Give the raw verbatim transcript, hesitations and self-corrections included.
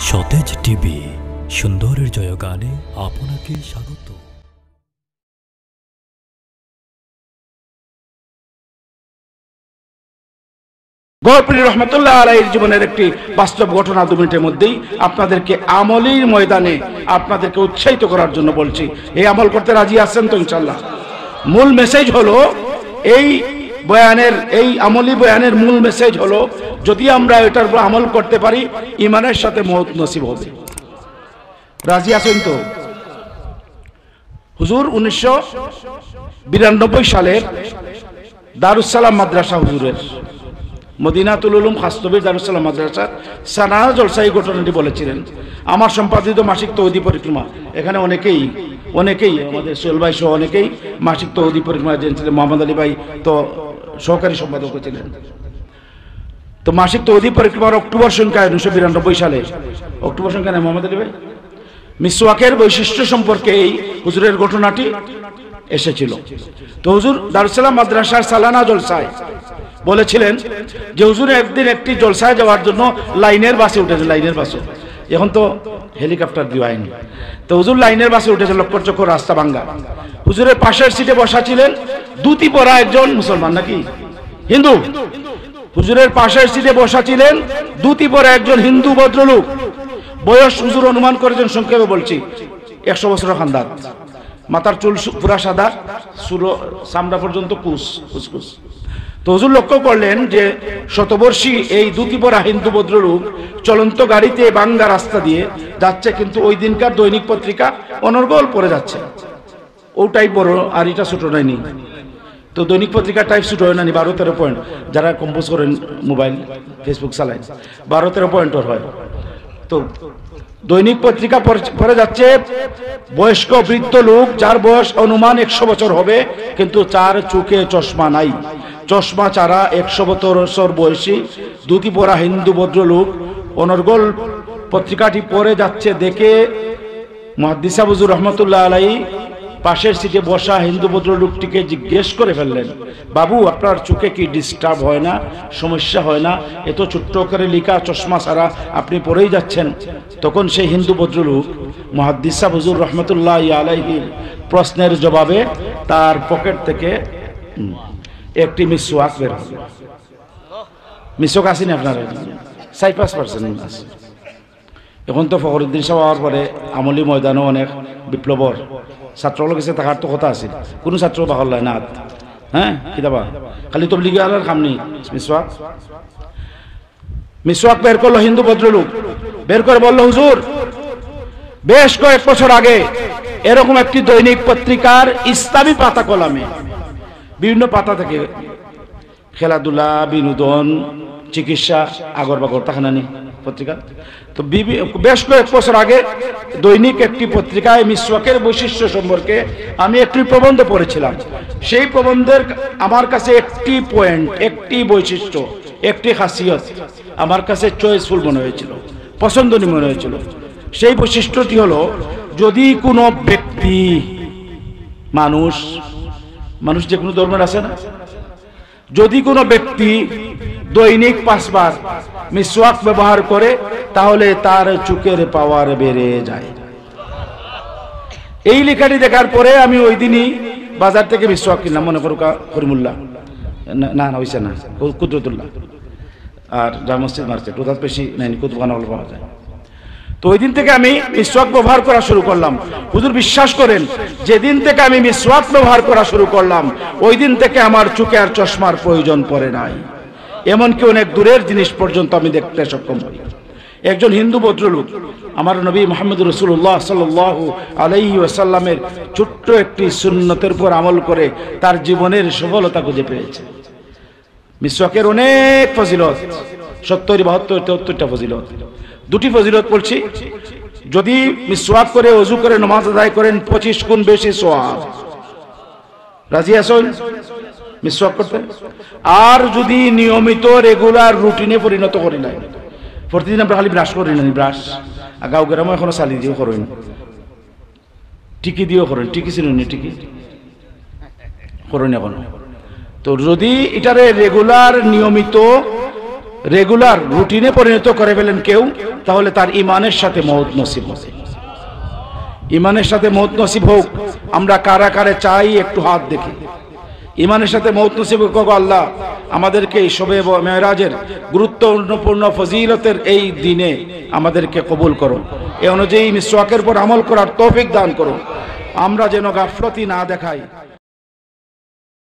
সতেজ টিভি সুন্দরের জয়গানে আপনাকে স্বাগত। গৌরপীর রহমতুল্লাহ আলাইহির জীবনের একটি বাস্তব ঘটনা দু মিনিটের মধ্যেই আপনাদেরকে আমলির ময়দানে আপনাদেরকে উৎসাহিত করার জন্য বলছি। এই আমল করতে রাজি আছেন তো ইনশাআল্লাহ? মূল মেসেজ হলো এই বয়ানের, এই আমলি বয়ানের মূল মেসেজ হলো যদি আমরা এটার উপর আমল করতে পারি ঈমানের সাথে মওত নসিব হবে। রাজি আছেন তো? হুজুর উনিশশো বিরানব্বই সালের দারুস সালাম মাদ্রাসা, হুজুরের মদিনাতুল উলুম খাস্তবীর দারুস সালাম মাদ্রাসার সানাহ জলসাই ঘটনাটি বলেছিলেন। আমার সম্পাদিত মাসিক তৌহিদি পরিক্রমা, এখানে অনেকেই অনেকেই আমাদের সোহেল ভাই সহ অনেকেই মাসিক তৌহিদি পরিক্রমা জেনেছিলেন। মোহাম্মদ আলী ভাই তো সহকারী সম্পাদক ছিলেন। তো মাসিক তৌহিদি পরিক্রমার অক্টোবর সংখ্যায় উনিশশো বিরানব্বই সালে অক্টোবর সংখ্যা নেই মোহাম্মদ আলী ভাই মিসওয়াকের বৈশিষ্ট্য সম্পর্কে এই হুজুরের ঘটনাটি এসেছিল। তো হুজুর দারুস সালাম মাদ্রাসার সালানা জলসায় বলেছিলেন যে হুজুর একদিন একটি জলসায় যাওয়ার জন্য লাইনের বাসে উঠেছে। লাইনের বাসে, এখন তো হেলিকপ্টার দিয়ে আইনি। তো হুজুর লাইনের বাসে উঠেছে, লক্কর চক্কর রাস্তা ভাঙ্গা। হুজুরের পাশের সিটে বসা ছিলেন ধুতি পরা একজন মুসলমান, নাকি হিন্দু। হুজুরের পাশের সিটে বসা ছিলেন ধুতি পরা একজন হিন্দু ভদ্রলোক। বয়স হুজুর অনুমান করেছেন, সংক্ষেপে বলছি, একশো বছরের খানদার। মাথার চুল পুরা সাদা, সুরো চামড়া পর্যন্ত কুস কুসকুস। তো হুজুর লক্ষ্য করলেন যে শতবর্ষী এই ধুতি পরা হিন্দু ভদ্রলোক চলন্ত গাড়িতে বাঙ্গা রাস্তা দিয়ে যাচ্ছে, কিন্তু ওই দিনকার দৈনিক পত্রিকা অনর্গল পড়ে যাচ্ছে। ওটাই বড় আর এটা ছোট নাইনি। তো দৈনিক পত্রিকা টাইপ ছোট হয় নানি, বারো তেরো পয়েন্ট। যারা কম্পোজ করেন মোবাইল ফেসবুক চালায়, বারো তেরো পয়েন্টর হয়। তো দৈনিক পত্রিকা পড়ে যাচ্ছে বয়স্ক বৃদ্ধ লোক, যার বয়স অনুমান একশো বছর হবে, কিন্তু চার চোখে চশমা নাই। চশমা ছাড়া একশো বছর বয়সী ধুতি পরা হিন্দু ভদ্রলোক অনর্গল পত্রিকাটি পড়ে যাচ্ছে দেখে মুহাদ্দিস হুজুর রহমতুল্লাহ আলাইহি পাশের সিটে বসা হিন্দু ভদ্রলোকটিকে জিজ্ঞেস করে ফেললেন, বাবু আপনার চোখে কি ডিস্টার্ব হয় না, সমস্যা হয় না? এত ছোট্ট করে লিখা চশমা ছাড়া আপনি পড়েই যাচ্ছেন। তখন সেই হিন্দু ভদ্রলোক মুহাদ্দিস হুজুর রহমতুল্লাহ আলাইহির প্রশ্নের জবাবে তার পকেট থেকে একটি মিসওয়াক বের হল। মিসওয়াক আসেনি আপনার? চার পাঁচ পার্সেন্ট আছে। এখন তো ফখরুদ্দিন সাহেব হওয়ার পরে আমলি ময়দানও অনেক বিপ্লবর ছাত্রগুলো গেছে, থাকার তো কথা আছে। কোনো ছাত্র বাহল না, হ্যাঁ কিতাবা খালি তবলিগি আলার কাম নেই। মিসওয়াক মিসওয়াক বের করলো হিন্দু ভদ্রলোক, বের করে বলল, হুজুর বেশ কয়েক বছর আগে এরকম একটি দৈনিক পত্রিকার ইসলামী পাতা কলামে বিভিন্ন পাতা থেকে খেলাধুলা, বিনোদন, চিকিৎসা, আগর বাগর তাখানানি পত্রিকা। তো বেশ কয়েক বছর আগে দৈনিক একটি পত্রিকায় মিসওয়াকের বৈশিষ্ট্য সম্পর্কে আমি একটি প্রবন্ধ পড়েছিলাম। সেই প্রবন্ধের আমার কাছে একটি পয়েন্ট, একটি বৈশিষ্ট্য, একটি খাসিয়ত আমার কাছে চয়েসফুল মনে হয়েছিল, পছন্দনীয় মনে হয়েছিল। সেই বৈশিষ্ট্যটি হলো, যদি কোনো ব্যক্তি, মানুষ মানুষ যে কোনো ধর্মের আছে না, যদি কোনো ব্যক্তি দৈনিক পাঁচবার মিসওয়াক ব্যবহার করে তাহলে তার চোখের পাওয়ার বেড়ে যায়। এই লেখাটি দেখার পরে আমি ওই দিনই বাজার থেকে মিসওয়াক কিনলাম। মনে করো করিমুল্লাহ, না না হয়েছে না, কুদরতুল্লাহ আর জামা মসজিদ মার্কেট, ওদের বেশি নেই, কুতুবখানা অল্প পাওয়া যায়। তো ওই দিন থেকে আমি মিসওয়াক ব্যবহার করা শুরু করলাম। হুজুর বিশ্বাস করেন, যেদিন থেকে আমি মিসওয়াক ব্যবহার করা শুরু করলাম ওই দিন থেকে আমার চোখে আর চশমার প্রয়োজন পড়ে নাই। এমনকি অনেক দূরের জিনিস পর্যন্ত আমি দেখতে সক্ষম হই। একজন হিন্দু ভদ্রলোক আমার নবী মুহাম্মদ রাসূলুল্লাহ সাল্লাল্লাহু আলাইহি ওয়াসাল্লামের ছোট্ট একটি সুন্নতের উপর আমল করে তার জীবনের সফলতা খুঁজে পেয়েছে। মিসওয়াকের অনেক ফজিলত, সত্তর বাহাত্তর তেহত্তরটা ফজিলত। দুটি ফজিলত বলছি। যদি মিসওয়াক করে ওযু করে নামাজ আদায় করেন পঁচিশ গুণ বেশি সওয়াব। রাজি আছেন মিসওয়াক করতে? আর যদি নিয়মিত রেগুলার রুটিনে পরিণত করি নাই, প্রতিদিন আমরা খালি ব্রাশ করি না, ব্রাশ গাঁও গ্রামে এখনো চালি দিয়েও করেন, টিকি দিয়েও করেন, টিকি ছিল না, টিকি করেন এখনো। তো যদি এটারে রেগুলার নিয়মিত রেগুলার রুটিনে পরিণত করে ফেলেন কেউ, তাহলে তার ইমানের সাথে মওত নসিব হবে। ইমানের সাথে মওত নসিব হোক। আমরা কারা কারে চাই একটু হাত দেখি। ইমানের সাথে মওত নসিব হোক। আল্লাহ আমাদেরকে এই শবে মেরাজের গুরুত্বপূর্ণ ফজিলতের এই দিনে আমাদেরকে কবুল করুন। এই অনুযায়ী মিসওয়াকের পর আমল করার তৌফিক দান করুন। আমরা যেন গাফলতি না দেখাই।